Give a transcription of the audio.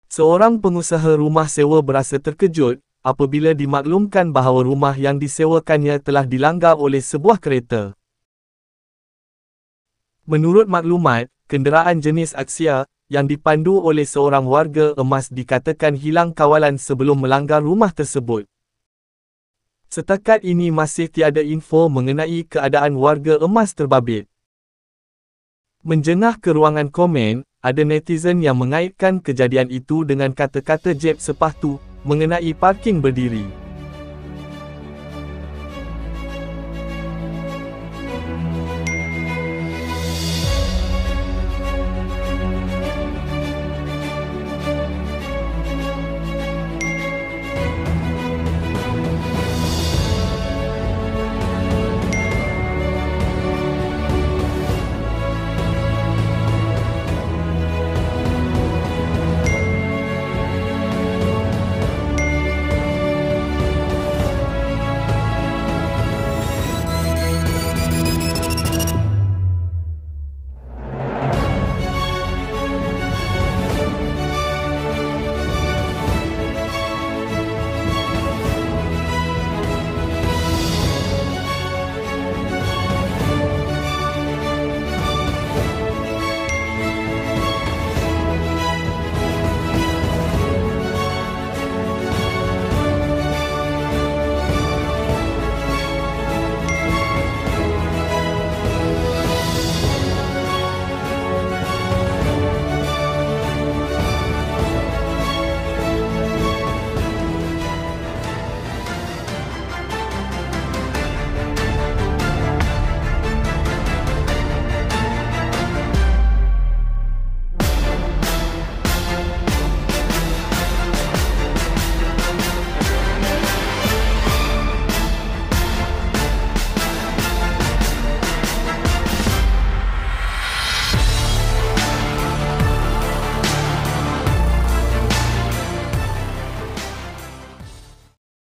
Seorang pengusaha rumah sewa berasa terkejut apabila dimaklumkan bahawa rumah yang disewakannya telah dilanggar oleh sebuah kereta. Menurut maklumat, kenderaan jenis Axia yang dipandu oleh seorang warga emas dikatakan hilang kawalan sebelum melanggar rumah tersebut. Setakat ini masih tiada info mengenai keadaan warga emas terbabit. Menjengah ke ruangan komen, ada netizen yang mengaitkan kejadian itu dengan kata-kata jeb sepatu mengenai parking berdiri.